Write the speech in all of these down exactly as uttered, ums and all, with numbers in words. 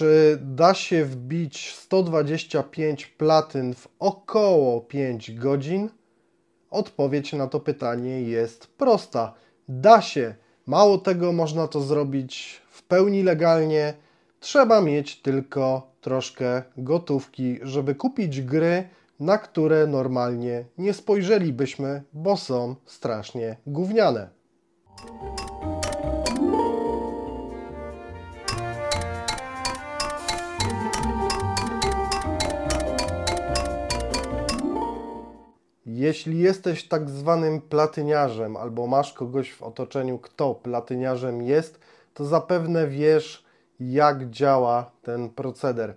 Czy da się wbić sto dwadzieścia pięć platyn w około pięć godzin? Odpowiedź na to pytanie jest prosta. Da się. Mało tego, można to zrobić w pełni legalnie. Trzeba mieć tylko troszkę gotówki, żeby kupić gry, na które normalnie nie spojrzelibyśmy, bo są strasznie gówniane. Jeśli jesteś tak zwanym platyniarzem albo masz kogoś w otoczeniu, kto platyniarzem jest, to zapewne wiesz, jak działa ten proceder.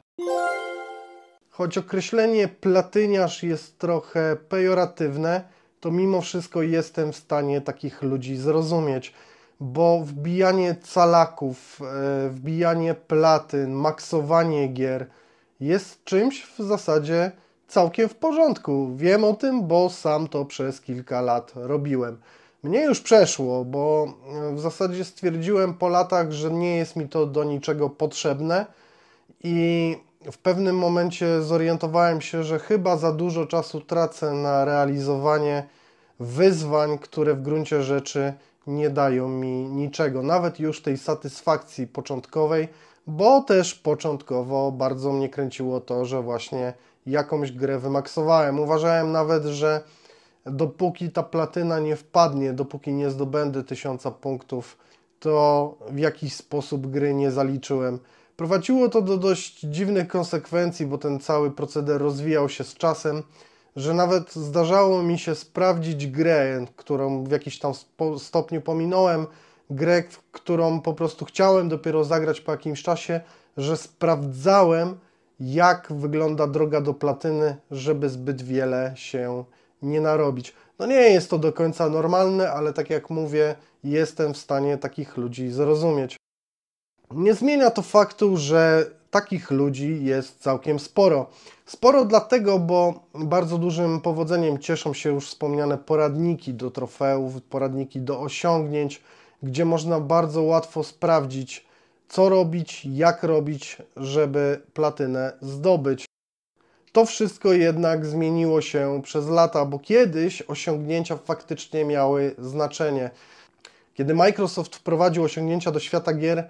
Choć określenie platyniarz jest trochę pejoratywne, to mimo wszystko jestem w stanie takich ludzi zrozumieć, bo wbijanie calaków, wbijanie platyn, maksowanie gier jest czymś w zasadzie całkiem w porządku. Wiem o tym, bo sam to przez kilka lat robiłem. Mnie już przeszło, bo w zasadzie stwierdziłem po latach, że nie jest mi to do niczego potrzebne i w pewnym momencie zorientowałem się, że chyba za dużo czasu tracę na realizowanie wyzwań, które w gruncie rzeczy nie dają mi niczego, nawet już tej satysfakcji początkowej, bo też początkowo bardzo mnie kręciło to, że właśnie jakąś grę wymaksowałem. Uważałem nawet, że dopóki ta platyna nie wpadnie, dopóki nie zdobędę tysiąca punktów, to w jakiś sposób gry nie zaliczyłem. Prowadziło to do dość dziwnych konsekwencji, bo ten cały proceder rozwijał się z czasem, że nawet zdarzało mi się sprawdzić grę, którą w jakiś tam stopniu pominąłem, grę, którą po prostu chciałem dopiero zagrać po jakimś czasie, że sprawdzałem, jak wygląda droga do platyny, żeby zbyt wiele się nie narobić. No nie jest to do końca normalne, ale tak jak mówię, jestem w stanie takich ludzi zrozumieć. Nie zmienia to faktu, że takich ludzi jest całkiem sporo. Sporo dlatego, bo bardzo dużym powodzeniem cieszą się już wspomniane poradniki do trofeów, poradniki do osiągnięć, gdzie można bardzo łatwo sprawdzić, co robić, jak robić, żeby platynę zdobyć. To wszystko jednak zmieniło się przez lata, bo kiedyś osiągnięcia faktycznie miały znaczenie. Kiedy Microsoft wprowadził osiągnięcia do świata gier,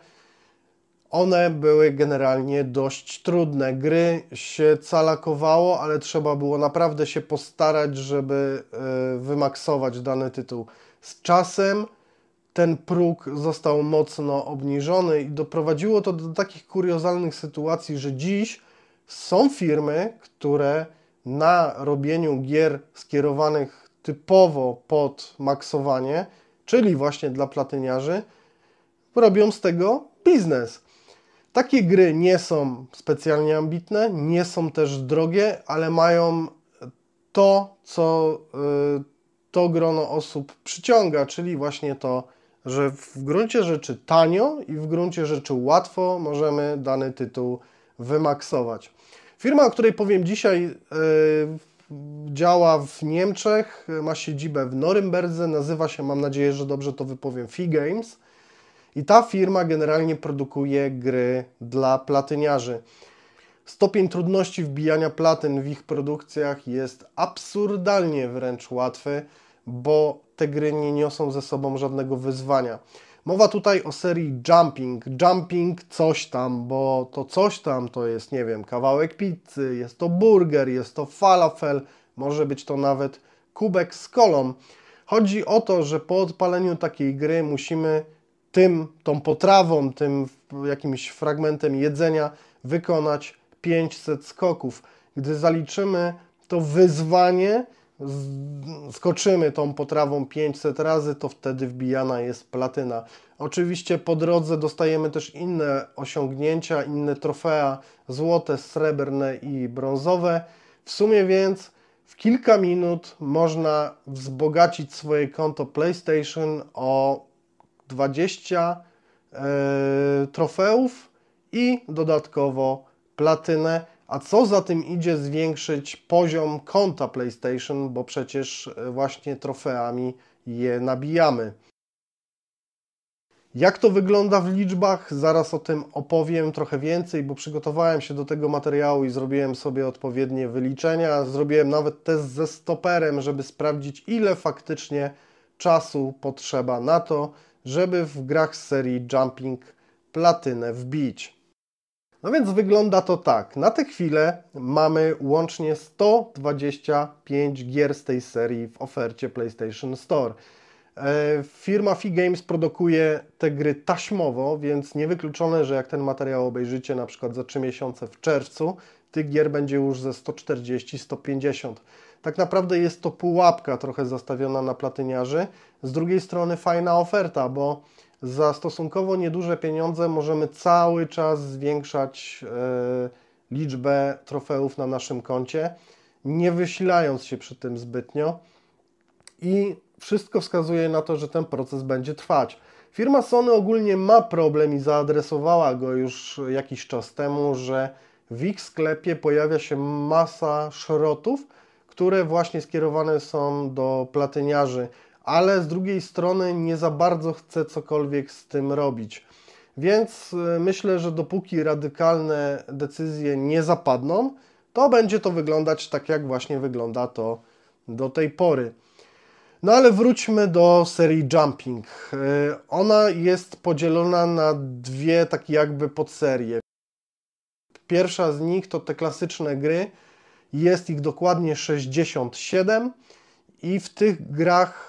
one były generalnie dość trudne. Gry się calakowało, ale trzeba było naprawdę się postarać, żeby wymaksować dany tytuł. Z czasem ten próg został mocno obniżony i doprowadziło to do takich kuriozalnych sytuacji, że dziś są firmy, które na robieniu gier skierowanych typowo pod maksowanie, czyli właśnie dla platyniarzy, robią z tego biznes. Takie gry nie są specjalnie ambitne, nie są też drogie, ale mają to, co to grono osób przyciąga, czyli właśnie to, że w gruncie rzeczy tanio i w gruncie rzeczy łatwo możemy dany tytuł wymaksować. Firma, o której powiem dzisiaj, yy, działa w Niemczech, ma siedzibę w Norymberdze, nazywa się, mam nadzieję, że dobrze to wypowiem, Fi Games. I ta firma generalnie produkuje gry dla platyniarzy. Stopień trudności wbijania platyn w ich produkcjach jest absurdalnie wręcz łatwy, bo te gry nie niosą ze sobą żadnego wyzwania. Mowa tutaj o serii Jumping. Jumping coś tam, bo to coś tam to jest, nie wiem, kawałek pizzy, jest to burger, jest to falafel, może być to nawet kubek z kolą. Chodzi o to, że po odpaleniu takiej gry musimy tym, tą potrawą, tym jakimś fragmentem jedzenia wykonać pięćset skoków. Gdy zaliczymy to wyzwanie, skoczymy tą potrawą pięćset razy, to wtedy wbijana jest platyna. Oczywiście po drodze dostajemy też inne osiągnięcia, inne trofea, złote, srebrne i brązowe. W sumie więc w kilka minut można wzbogacić swoje konto PlayStation o dwadzieścia e, trofeów i dodatkowo platynę, a co za tym idzie, zwiększyć poziom konta PlayStation, bo przecież właśnie trofeami je nabijamy. Jak to wygląda w liczbach? Zaraz o tym opowiem trochę więcej, bo przygotowałem się do tego materiału i zrobiłem sobie odpowiednie wyliczenia. Zrobiłem nawet test ze stoperem, żeby sprawdzić, ile faktycznie czasu potrzeba na to, żeby w grach z serii Jumping platynę wbić. No więc wygląda to tak. Na tę chwilę mamy łącznie sto dwadzieścia pięć gier z tej serii w ofercie PlayStation Store. Firma F-Games produkuje te gry taśmowo, więc niewykluczone, że jak ten materiał obejrzycie na przykład za trzy miesiące w czerwcu, tych gier będzie już ze sto czterdzieści sto pięćdziesiąt. Tak naprawdę jest to pułapka trochę zastawiona na platyniarzy. Z drugiej strony fajna oferta, bo za stosunkowo nieduże pieniądze możemy cały czas zwiększać e, liczbę trofeów na naszym koncie, nie wysilając się przy tym zbytnio. I wszystko wskazuje na to, że ten proces będzie trwać. Firma Sony ogólnie ma problem i zaadresowała go już jakiś czas temu, że w ich sklepie pojawia się masa szrotów, które właśnie skierowane są do platyniarzy, ale z drugiej strony nie za bardzo chce cokolwiek z tym robić. Więc myślę, że dopóki radykalne decyzje nie zapadną, to będzie to wyglądać tak, jak właśnie wygląda to do tej pory. No ale wróćmy do serii Jumping. Ona jest podzielona na dwie takie jakby podserie. Pierwsza z nich to te klasyczne gry. Jest ich dokładnie sześćdziesiąt siedem i w tych grach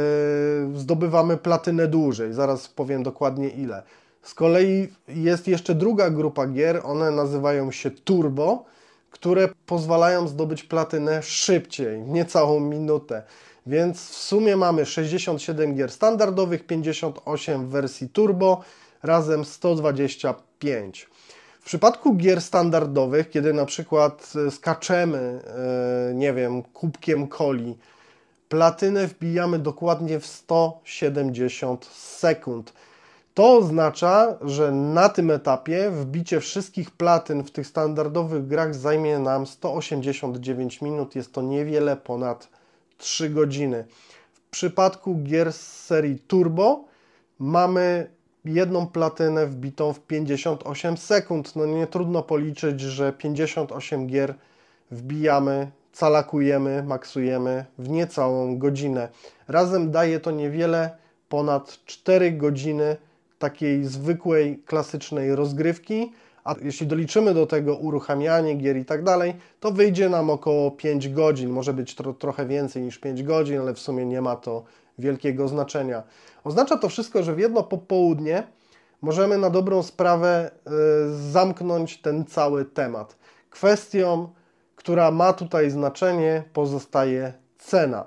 yy, zdobywamy platynę dłużej. Zaraz powiem dokładnie ile. Z kolei jest jeszcze druga grupa gier, one nazywają się Turbo, które pozwalają zdobyć platynę szybciej, niecałą minutę. Więc w sumie mamy sześćdziesiąt siedem gier standardowych, pięćdziesiąt osiem w wersji Turbo, razem sto dwadzieścia pięć. W przypadku gier standardowych, kiedy na przykład skaczemy, nie wiem, kubkiem coli, platynę wbijamy dokładnie w sto siedemdziesiąt sekund. To oznacza, że na tym etapie wbicie wszystkich platyn w tych standardowych grach zajmie nam sto osiemdziesiąt dziewięć minut. Jest to niewiele ponad trzy godziny. W przypadku gier z serii Turbo mamy jedną platynę wbitą w pięćdziesiąt osiem sekund. No nie trudno policzyć, że pięćdziesiąt osiem gier wbijamy, calakujemy, maksujemy w niecałą godzinę. Razem daje to niewiele ponad cztery godziny takiej zwykłej, klasycznej rozgrywki, a jeśli doliczymy do tego uruchamianie gier i tak dalej, to wyjdzie nam około pięć godzin. Może być tro, trochę więcej niż pięć godzin, ale w sumie nie ma to wielkiego znaczenia. Oznacza to wszystko, że w jedno popołudnie możemy na dobrą sprawę y, zamknąć ten cały temat. Kwestią, która ma tutaj znaczenie, pozostaje cena.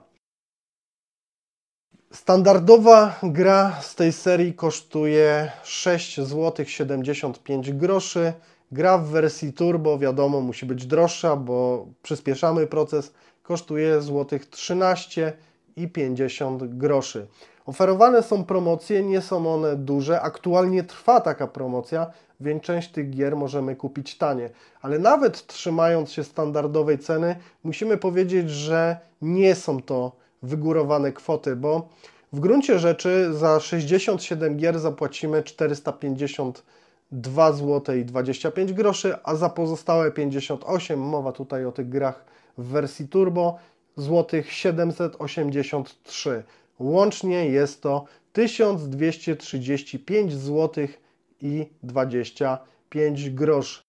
Standardowa gra z tej serii kosztuje sześć złotych siedemdziesiąt pięć groszy. Gra w wersji Turbo, wiadomo, musi być droższa, bo przyspieszamy proces, kosztuje złotych trzynaście i pięćdziesiąt groszy. Oferowane są promocje, nie są one duże. Aktualnie trwa taka promocja, więc część tych gier możemy kupić tanie. Ale nawet trzymając się standardowej ceny, musimy powiedzieć, że nie są to wygórowane kwoty, bo w gruncie rzeczy za sześćdziesiąt siedem gier zapłacimy czterysta pięćdziesiąt dwa złote i dwadzieścia pięć groszy, a za pozostałe pięćdziesiąt osiem, mowa tutaj o tych grach w wersji Turbo, złotych siedemset osiemdziesiąt trzy. Łącznie jest to tysiąc dwieście trzydzieści pięć złotych i dwadzieścia pięć groszy.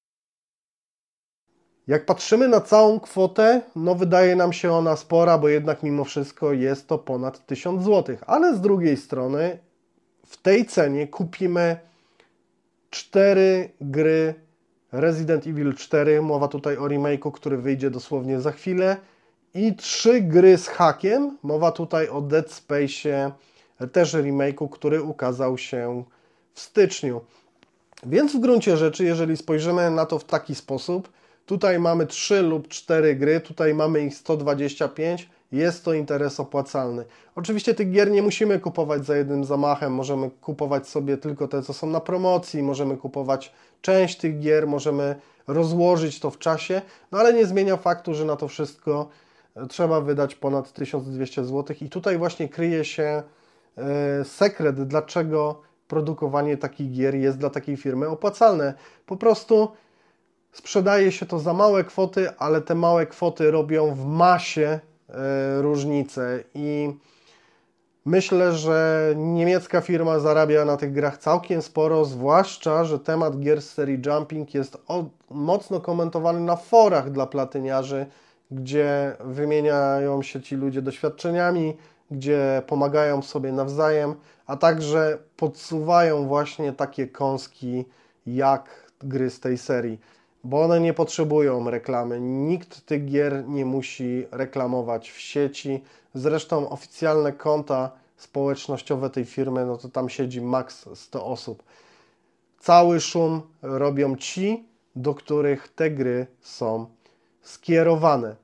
Jak patrzymy na całą kwotę, no wydaje nam się ona spora, bo jednak mimo wszystko jest to ponad tysiąc złotych. Ale z drugiej strony w tej cenie kupimy cztery gry Resident Evil cztery, mowa tutaj o remake'u, który wyjdzie dosłownie za chwilę, i trzy gry z hakiem, mowa tutaj o Dead Space'ie, też remake'u, który ukazał się w styczniu. Więc w gruncie rzeczy, jeżeli spojrzymy na to w taki sposób, tutaj mamy trzy lub cztery gry, tutaj mamy ich sto dwadzieścia pięć, jest to interes opłacalny. Oczywiście tych gier nie musimy kupować za jednym zamachem, możemy kupować sobie tylko te, co są na promocji, możemy kupować część tych gier, możemy rozłożyć to w czasie, no ale nie zmienia faktu, że na to wszystko trzeba wydać ponad tysiąc dwieście złotych i tutaj właśnie kryje się sekret, dlaczego produkowanie takich gier jest dla takiej firmy opłacalne. Po prostu sprzedaje się to za małe kwoty, ale te małe kwoty robią w masie e, różnicę i myślę, że niemiecka firma zarabia na tych grach całkiem sporo, zwłaszcza, że temat gier z serii Jumping jest od, mocno komentowany na forach dla platyniarzy, gdzie wymieniają się ci ludzie doświadczeniami, gdzie pomagają sobie nawzajem, a także podsuwają właśnie takie kąski jak gry z tej serii, bo one nie potrzebują reklamy. Nikt tych gier nie musi reklamować w sieci. Zresztą oficjalne konta społecznościowe tej firmy, no to tam siedzi maks sto osób. Cały szum robią ci, do których te gry są skierowane.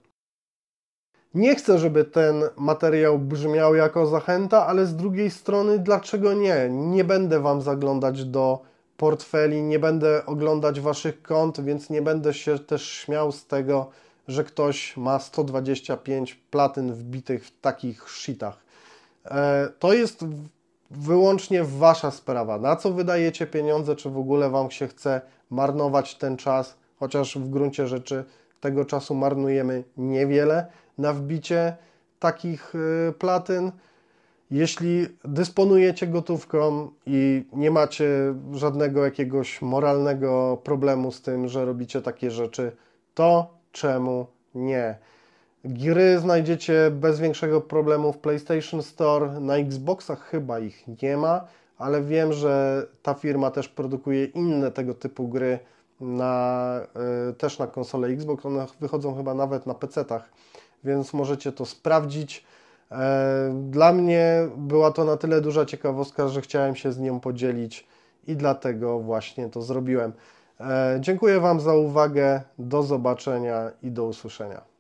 Nie chcę, żeby ten materiał brzmiał jako zachęta, ale z drugiej strony dlaczego nie? Nie będę Wam zaglądać do portfeli, nie będę oglądać Waszych kont, więc nie będę się też śmiał z tego, że ktoś ma sto dwadzieścia pięć platyn wbitych w takich shitach. To jest wyłącznie Wasza sprawa. Na co wydajecie pieniądze, czy w ogóle Wam się chce marnować ten czas, chociaż w gruncie rzeczy tego czasu marnujemy niewiele na wbicie takich platyn. Jeśli dysponujecie gotówką i nie macie żadnego jakiegoś moralnego problemu z tym, że robicie takie rzeczy, to czemu nie? Gry znajdziecie bez większego problemu w PlayStation Store, na Xboxach chyba ich nie ma, ale wiem, że ta firma też produkuje inne tego typu gry na, y, też na konsolę Xbox, one wychodzą chyba nawet na pecetach, więc możecie to sprawdzić. Dla mnie była to na tyle duża ciekawostka, że chciałem się z nią podzielić i dlatego właśnie to zrobiłem. Dziękuję Wam za uwagę, do zobaczenia i do usłyszenia.